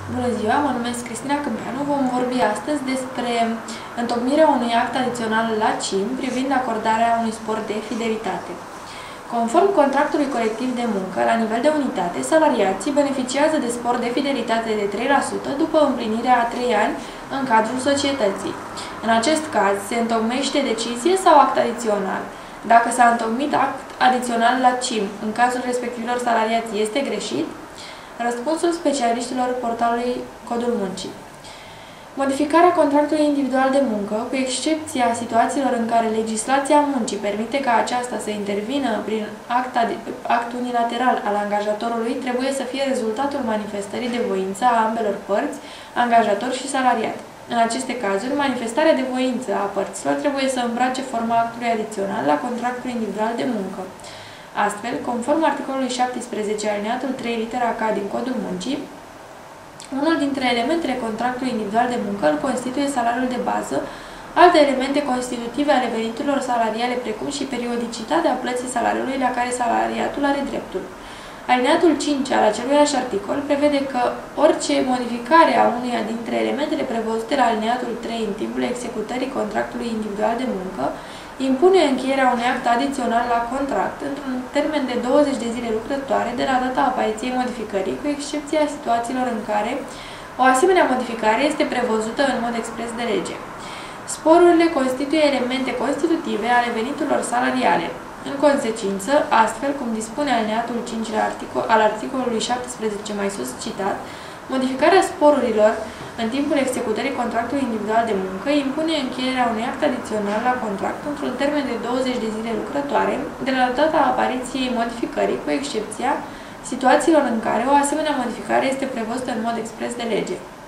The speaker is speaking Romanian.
Bună ziua, mă numesc Cristina Câmpeanu. Vom vorbi astăzi despre întocmirea unui act adițional la CIM privind acordarea unui spor de fidelitate. Conform contractului colectiv de muncă, la nivel de unitate, salariații beneficiază de spor de fidelitate de 3% după împlinirea a 3 ani în cadrul societății. În acest caz, se întocmește decizie sau act adițional. Dacă s-a întocmit act adițional la CIM, în cazul respectivilor salariați este greșit? Răspunsul specialiștilor portalului Codul Muncii. Modificarea contractului individual de muncă, cu excepția situațiilor în care legislația muncii permite ca aceasta să intervină prin act unilateral al angajatorului, trebuie să fie rezultatul manifestării de voință a ambelor părți, angajator și salariat. În aceste cazuri, manifestarea de voință a părților trebuie să îmbrace forma actului adițional la contractul individual de muncă. Astfel, conform articolului 17 alineatul 3 litera K din Codul Muncii, unul dintre elementele contractului individual de muncă îl constituie salariul de bază, alte elemente constitutive ale veniturilor salariale, precum și periodicitatea plății salariului la care salariatul are dreptul. Alineatul 5 al aceluiași articol prevede că orice modificare a unuia dintre elementele prevăzute la alineatul 3 în timpul executării contractului individual de muncă impune încheierea unui act adițional la contract într-un termen de 20 de zile lucrătoare de la data apariției modificării, cu excepția situațiilor în care o asemenea modificare este prevăzută în mod expres de lege. Sporurile constituie elemente constitutive ale veniturilor salariale. În consecință, astfel cum dispune alineatul 5 al articolului 17 mai sus citat, modificarea sporurilor în timpul executării contractului individual de muncă impune încheierea unui act adițional la contract într-un termen de 20 de zile lucrătoare de la data apariției modificării, cu excepția situațiilor în care o asemenea modificare este prevăzută în mod expres de lege.